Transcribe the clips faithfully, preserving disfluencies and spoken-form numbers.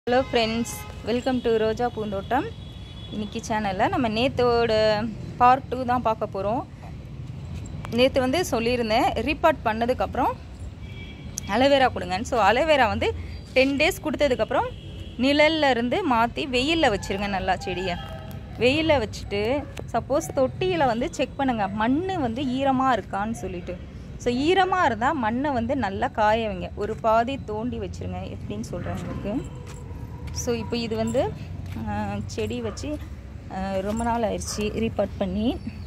Hello friends, welcome to Roja Poonthottam. இன்றைக்கி சேனலில் நம்ம நேற்றோட பார்ட் டூ தான் பார்க்க போகிறோம். நேற்று வந்து சொல்லியிருந்தேன் ரீபார்ட் பண்ணதுக்கப்புறம் அலோவேரா கொடுங்கன்னு. ஸோ அலோவேரா வந்து டென் டேஸ் கொடுத்ததுக்கப்புறம் நிழலில் இருந்து மாற்றி வெயிலில் வச்சுருங்க. நல்லா செடியை வெயிலில் வச்சுட்டு சப்போஸ் தொட்டியில் வந்து செக் பண்ணுங்கள் மண் வந்து ஈரமாக இருக்கான்னு சொல்லிட்டு. ஸோ ஈரமாக இருந்தால் மண்ணை வந்து நல்லா காய வைங்க. ஒரு பாதி தோண்டி வச்சுருங்க. எப்படின்னு சொல்கிறேன் உங்களுக்கு. ஸோ இப்போ இது வந்து செடி வச்சு ரொம்ப நாள் ஆயிடுச்சு ரீபார்ட் பண்ணி.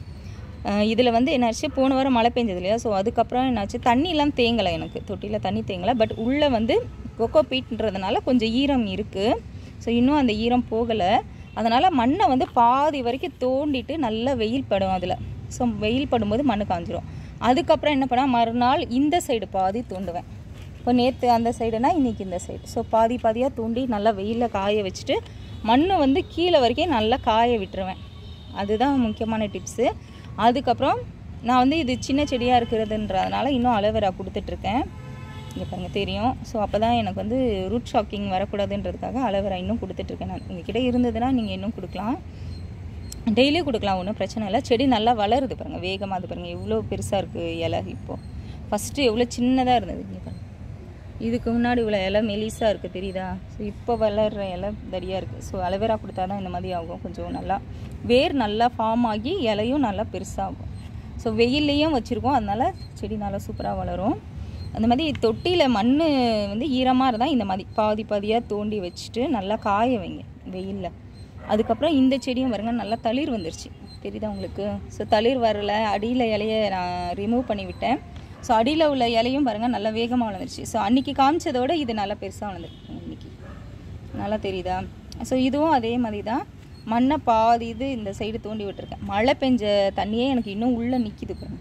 இதில் வந்து என்னாச்சு, போன வாரம் மழை பெஞ்சது இல்லையா. ஸோ அதுக்கப்புறம் என்னாச்சு, தண்ணியெலாம் தேங்கலை, எனக்கு தொட்டியில் தண்ணி தேங்கலை. பட் உள்ளே வந்து கொக்கோ பீட்ன்றதுனால கொஞ்சம் ஈரம் இருக்குது. ஸோ இன்னும் அந்த ஈரம் போகலை. அதனால் மண்ணை வந்து பாதி வரைக்கும் தோண்டிட்டு நல்லா வெயில் படும் அதில். ஸோ வெயில் படும்போது மண் காஞ்சிரும். அதுக்கப்புறம் என்ன பண்ணால் மறுநாள் இந்த சைடு பாதி தோண்டுவேன். இப்போ நேற்று அந்த சைடுனா இன்றைக்கி இந்த சைடு. ஸோ பாதி பாதியாக தூண்டி நல்லா வெயிலில் காய வச்சுட்டு மண் வந்து கீழே வரைக்கும் நல்லா காய விட்டுருவேன். அதுதான் முக்கியமான டிப்ஸு. அதுக்கப்புறம் நான் வந்து இது சின்ன செடியாக இருக்கிறதுன்றதுனால இன்னும் அலோவேரா கொடுத்துட்ருக்கேன். இங்கே பாருங்கள் தெரியும். ஸோ அப்போ தான் எனக்கு வந்து ரூட் ஷாக்கிங் வரக்கூடாதுன்றதுக்காக அலோவேரா இன்னும் கொடுத்துட்ருக்கேன். நான் உங்கள்கிட்ட இருந்ததுன்னா நீங்கள் இன்னும் கொடுக்கலாம், டெய்லியும் கொடுக்கலாம், ஒன்றும் பிரச்சனை இல்லை. செடி நல்லா வளருது பாருங்கள், வேகமாக அது பாருங்கள் எவ்வளோ பெருசாக இருக்குது இலை. இப்போது ஃபஸ்ட்டு எவ்வளோ சின்னதாக இருந்தது. இங்கே பாருங்கள், இதுக்கு முன்னாடி இவ்வளோ இலை மெலிசாக இருக்குது தெரியுதா. ஸோ இப்போ வளர்கிற இலை தடியாக இருக்குது. ஸோ அலோவேரா கொடுத்தா தான் இந்த மாதிரி ஆகும். கொஞ்சம் நல்லா வேர் நல்லா ஃபார்ம் ஆகி இலையும் நல்லா பெருசாகும். ஸோ வெயில்லையும் வச்சுருக்கோம், அதனால் செடி நல்லா சூப்பராக வளரும். அந்த மாதிரி தொட்டியில் மண் வந்து ஈரமாக இருந்தால் இந்த மாதிரி பாதி பாதியாக தோண்டி வச்சுட்டு நல்லா காய வைங்க வெயிலில். அதுக்கப்புறம் இந்த செடியும் பாருங்க நல்லா தளிர் வந்துருச்சு, தெரியுதா உங்களுக்கு. ஸோ தளிர் வரலை, அடியில் இலையை நான் ரிமூவ் பண்ணி விட்டேன். ஸோ அடியில் உள்ள இலையும் பாருங்கள் நல்லா வேகமாக வளர்ந்துருச்சு. ஸோ அன்றைக்கி காமிச்சதோட இது நல்லா பெருசாக வளர்ந்துருக்கு இன்றைக்கி, நல்லா தெரியுதா. ஸோ இதுவும் அதே மாதிரி தான் மண்ணை பாதி இது இந்த சைடு தோண்டி விட்டுருக்கேன். மழை பெஞ்ச தண்ணியே எனக்கு இன்னும் உள்ளே நிற்கிது பாருங்க.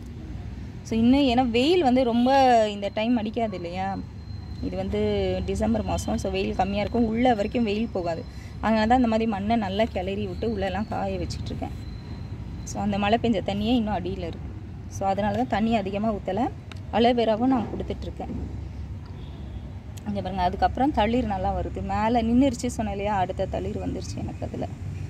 ஸோ இன்னும் ஏன்னா வெயில் வந்து ரொம்ப இந்த டைம் அடிக்காது இல்லையா. இது வந்து டிசம்பர் மாதம். ஸோ வெயில் கம்மியாக இருக்கும், உள்ளே வரைக்கும் வெயில் போகாது. அதனால தான் இந்த மாதிரி மண்ணை நல்லா கிளறி விட்டு உள்ளெல்லாம் காய வச்சிட்ருக்கேன். ஸோ அந்த மழை பெஞ்ச தண்ணியே இன்னும் அடியில் இருக்குது. ஸோ அதனால தான் தண்ணி அதிகமாக ஊற்றலை. அலோவேராவும் நான் கொடுத்துட்ருக்கேன். இங்கே பாருங்கள், அதுக்கப்புறம் தளிர் நல்லா வருது. மேலே நின்றுருச்சு சொன்னேன் இல்லையா, அடுத்த தளிர் வந்துருச்சு எனக்கு. அதில்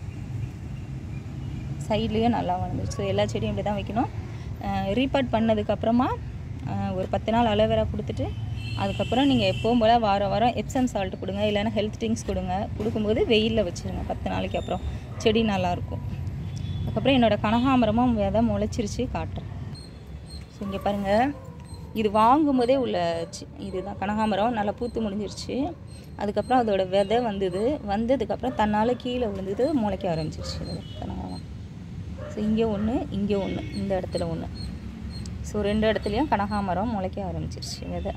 சைட்லேயும் நல்லா வந்துருச்சு. எல்லா செடியும் இப்படி தான் வைக்கணும். ரீபார்ட் பண்ணதுக்கப்புறமா ஒரு பத்து நாள் அலோவேரா கொடுத்துட்டு அதுக்கப்புறம் நீங்கள் எப்போவும் போல் வாரம் வாரம் எப்சம் சால்ட் கொடுங்க, இல்லைன்னா ஹெல்த் ட்ரிங்க்ஸ் கொடுங்க. கொடுக்கும்போது வெயிலில் வச்சுருங்க. பத்து நாளைக்கு அப்புறம் செடி நல்லாயிருக்கும். அதுக்கப்புறம் என்னோடய கனகாமரமும் விதை முளைச்சிருச்சு, காட்டுறேன். ஸோ இங்கே பாருங்கள், இது வாங்கும்போதே உள்ள இதுதான் கனகாமரம், நல்லா பூத்து முடிஞ்சிருச்சு. அதுக்கப்புறம் அதோட விதை வந்தது. வந்ததுக்கப்புறம் தன்னால் கீழே விழுந்தது, முளைக்க ஆரம்பிச்சிருச்சு இதோட கனகாமரம். ஸோ இங்கே ஒன்று, இங்கே ஒன்று, இந்த இடத்துல ஒன்று. ஸோ ரெண்டு இடத்துலையும் கனகாமரம் முளைக்க ஆரம்பிச்சிருச்சு விதை,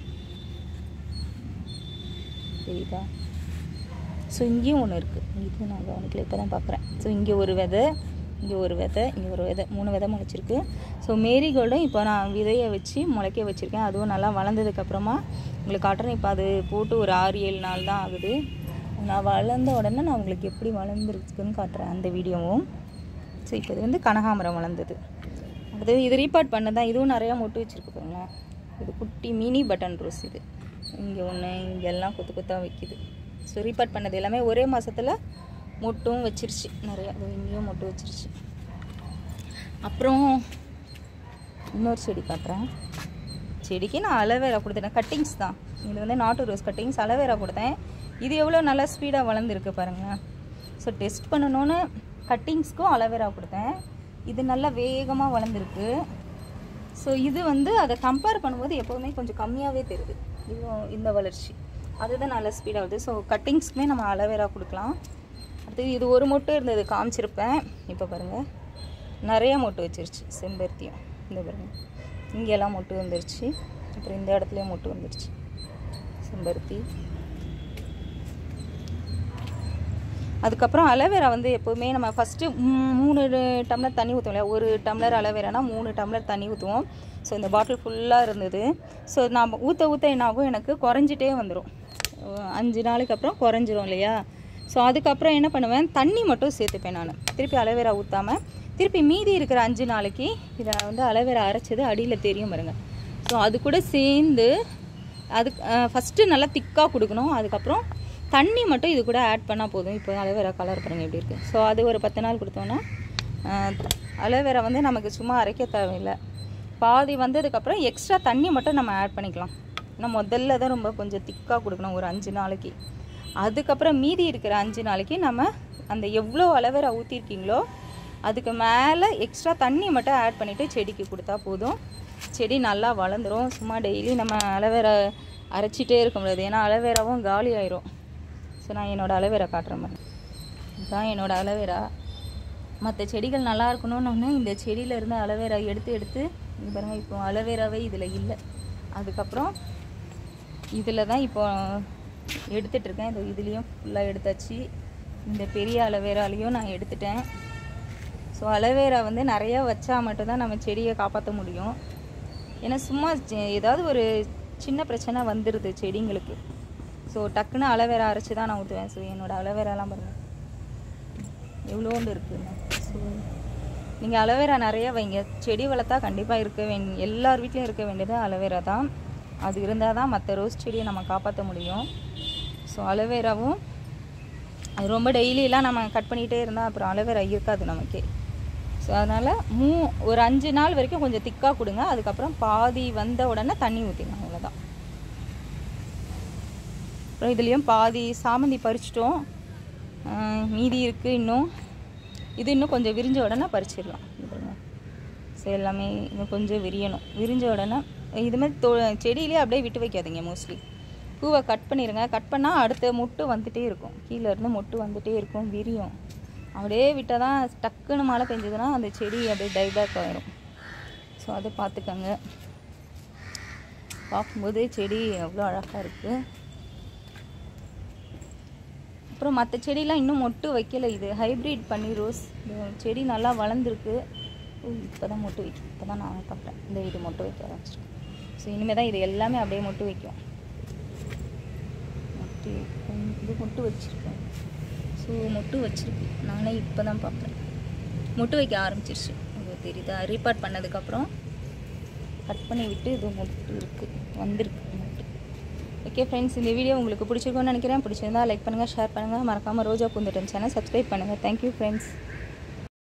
தெரியுதா. ஸோ இங்கேயும் ஒன்று இருக்குது, இது நான் கவனிக்கல, இப்போ தான் பார்க்குறேன். ஸோ இங்கே ஒரு விதை, இங்கே ஒரு விதை, இங்கே ஒரு விதை, மூணு விதை முளைச்சிருக்கு. ஸோ மேரிகோல்டும் இப்போ நான் விதையை வச்சு முளைக்க வச்சுருக்கேன். அதுவும் நல்லா வளர்ந்ததுக்கப்புறமா உங்களுக்கு காட்டுறேன். இப்போ அது போட்டு ஒரு ஆறு ஏழு நாள் தான் ஆகுது. நான் வளர்ந்த உடனே நான் உங்களுக்கு எப்படி வளர்ந்துருக்குன்னு காட்டுறேன் அந்த வீடியோவும். ஸோ இப்போ இது வந்து கனகாமரம் வளர்ந்தது. அடுத்தது இது ரீபார்ட் பண்ண தான். இதுவும் நிறையா மொட்டு வச்சுருக்கு பாருங்களேன். இது குட்டி மினி பட்டன் ரோஸ். இது இங்கே ஒன்று, இங்கெல்லாம் கொத்து கொத்தாக வைக்கிது. ஸோ ரீபார்ட் பண்ணது எல்லாமே ஒரே மாதத்தில் மொட்டும் வச்சிருச்சு நிறையா. இங்கேயும் மொட்டு வச்சிருச்சு. அப்புறம் இன்னொரு செடி காட்டுறேன். செடிக்கு நான் அலோவேரா கொடுத்துட்டேன், கட்டிங்ஸ் தான். இது வந்து நாட்டு ரோஸ் கட்டிங்ஸ், அலோவேரா கொடுத்தேன். இது எவ்வளோ நல்லா ஸ்பீடாக வளர்ந்துருக்கு பாருங்கள். ஸோ டெஸ்ட் பண்ணணுன்னு கட்டிங்ஸ்க்கும் அலோவேரா கொடுத்தேன். இது நல்லா வேகமாக வளர்ந்துருக்கு. ஸோ இது வந்து அதை கம்பேர் பண்ணும்போது எப்போவுமே கொஞ்சம் கம்மியாகவே தெரியுது இது, இந்த வளர்ச்சி. அதுதான் நல்லா ஸ்பீடாக வருது. ஸோ கட்டிங்ஸ்க்குமே நம்ம அலோவேரா கொடுக்கலாம். அடுத்தது இது ஒரு மொட்டு இருந்தது, காமிச்சிருப்பேன். இப்போ பாருங்கள் நிறையா மொட்டு வச்சிருச்சு. செம்பருத்தியும் இந்த பாருங்கள், இங்கெல்லாம் மொட்டு வந்துருச்சு. அப்புறம் இந்த இடத்துலையும் மொட்டு வந்துருச்சு செம்பருத்தி. அதுக்கப்புறம் அலோவேரா வந்து எப்போவுமே நம்ம ஃபஸ்ட்டு மூணு டம்ளர் தண்ணி ஊற்றுவோம் இல்லையா. ஒரு டம்ளர் அலோவேரானா மூணு டம்ளர் தண்ணி ஊற்றுவோம். ஸோ இந்த பாட்டில் ஃபுல்லாக இருந்தது. ஸோ நான் ஊற்ற ஊற்ற என்னாகும், எனக்கு குறைஞ்சிட்டே வந்துடும். அஞ்சு நாளைக்கு அப்புறம் குறைஞ்சிரும் இல்லையா. ஸோ அதுக்கப்புறம் என்ன பண்ணுவேன், தண்ணி மட்டும் சேர்த்துப்பேன் நான். திருப்பி அலோவேரா ஊற்றாமல் திருப்பி மீதி இருக்கிற அஞ்சு நாளைக்கு இதை வந்து அலோவேரா அரைச்சது அடியில் தெரியும் பாருங்கள். ஸோ அது கூட சேர்ந்து அதுக்கு ஃபஸ்ட்டு நல்லா திக்காக கொடுக்கணும். அதுக்கப்புறம் தண்ணி மட்டும் இது கூட ஆட் பண்ணால் போதும். இப்போ அலோவேரா கலர் பாருங்கள் எப்படி இருக்குது. ஸோ அது ஒரு பத்து நாள் கொடுத்தோன்னா அலோவேரா வந்து நமக்கு சும்மா அரைக்க தேவையில்லை. பாதி வந்ததுக்கப்புறம் எக்ஸ்ட்ரா தண்ணி மட்டும் நம்ம ஆட் பண்ணிக்கலாம். ஏன்னா முதல்ல தான் ரொம்ப கொஞ்சம் திக்காக கொடுக்கணும் ஒரு அஞ்சு நாளைக்கு. அதுக்கப்புறம் மீதி இருக்கிற அஞ்சு நாளைக்கு நம்ம அந்த எவ்வளோ அலோவேரா ஊற்றிருக்கீங்களோ அதுக்கு மேலே எக்ஸ்ட்ரா தண்ணி மட்டும் ஆட் பண்ணிவிட்டு செடிக்கு கொடுத்தா போதும். செடி நல்லா வளர்ந்துடும். சும்மா டெய்லி நம்ம அலோவேரா அரைச்சிட்டே இருக்க முடியாது, ஏன்னா அலோவேராவும் காலி ஆயிரும். ஸோ நான் என்னோடய அலோவேரா காட்டுறேன் பாருங்க. இதுதான் என்னோடய அலோவேரா. மற்ற செடிகள் நல்லா இருக்கணும்னு இந்த செடியிலேருந்து அலோவேரா எடுத்து எடுத்து இது பாருங்கள். இப்போ அலோவேராவே இதில் இல்லை. அதுக்கப்புறம் இதில் தான் இப்போ எடுத்துகிட்ருக்கேன். இது இதுலேயும் ஃபுல்லாக எடுத்தாச்சு. இந்த பெரிய அலோவேராலையும் நான் எடுத்துட்டேன். ஸோ அலோவேரா வந்து நிறையா வச்சா மட்டும்தான் நம்ம செடியை காப்பாற்ற முடியும். ஏன்னா சும்மா ஏதாவது ஒரு சின்ன பிரச்சனை வந்துடுது செடிங்களுக்கு. ஸோ டக்குன்னு அலோவேரா அரைச்சி தான் நான் ஊற்றுவேன். ஸோ என்னோடய அலோவேராலாம் பாருங்கள் எவ்வளோண்டு இருக்குங்க. ஸோ நீங்கள் அலோவேரா நிறையா வைங்க. செடி வளர்த்தா கண்டிப்பாக இருக்க வேண்டிய எல்லார் வீட்லேயும் இருக்க வேண்டியது அலோவேரா தான். அது இருந்தால் தான் மற்ற ரோஸ் செடியை நம்ம காப்பாற்ற முடியும். ஸோ அலோவேராவும் அது ரொம்ப டெய்லியெலாம் நம்ம கட் பண்ணிகிட்டே இருந்தால் அப்புறம் அலோவேரா இருக்காது நமக்கே. ஸோ அதனால் மூ ஒரு அஞ்சு நாள் வரைக்கும் கொஞ்சம் திக்காக கொடுங்க. அதுக்கப்புறம் பாதி வந்த உடனே தண்ணி ஊற்றிங்க, அவ்வளோதான். அப்புறம் இதுலேயும் பாதி சாமந்தி பறிச்சிட்டோம், மீதி இருக்குது இன்னும். இது இன்னும் கொஞ்சம் விரிஞ்ச உடனே பறிச்சிடலாம். ஸோ எல்லாமே இன்னும் கொஞ்சம் விரியணும். விரிஞ்ச உடனே இதுமாதிரி தொ செடியிலே அப்படியே விட்டு வைக்காதீங்க. மோஸ்ட்லி பூவை கட் பண்ணிடுங்க. கட் பண்ணால் அடுத்த மொட்டு வந்துகிட்டே இருக்கும். கீழே இருந்து மொட்டு வந்துகிட்டே இருக்கும், விரியும். அப்படியே விட்டால் தான் டக்குன்னு மழை பெஞ்சதுன்னா அந்த செடி அப்படியே டைபேக் ஆகிடும். ஸோ அதை பார்த்துக்கோங்க. பார்க்கும்போது செடி எவ்வளோ அழகாக இருக்குது. அப்புறம் மற்ற செடியெலாம் இன்னும் மொட்டு வைக்கலை. இது ஹைப்ரிட் பண்ணி ரோஸ் செடி நல்லா வளர்ந்துருக்கு. இப்போ தான் மொட்டு வைக்கும். இப்போ தான் நான் பார்க்குறேன் இந்த இது மொட்டு வைக்க ஆரம்பிச்சிருக்கேன். ஸோ இனிமேல் தான் இது எல்லாமே அப்படியே மொட்டு வைக்கும். மொட்டு இது மொட்டு வச்சுருக்கேன். ஸோ மொட்டு வச்சுருக்கு. நானே இப்போ தான் பார்க்குறேன் மொட்டு வைக்க ஆரம்பிச்சிருச்சு. உங்களுக்கு தெரியுதா? ரீபார்ட் பண்ணதுக்கப்புறம் கட் பண்ணி விட்டு இது மொட்டு இருக்குது, வந்திருக்கு மொட்டு. ஓகே ஃப்ரெண்ட்ஸ், இந்த வீடியோ உங்களுக்கு பிடிச்சிருக்குன்னு நினைக்கிறேன். பிடிச்சிருந்தா லைக் பண்ணுங்கள், ஷேர் பண்ணுங்கள். மறக்காமல் ரோஜா பூந்தோட்டம் சேனல் சப்ஸ்கிரைப் பண்ணுங்கள். Thank you friends.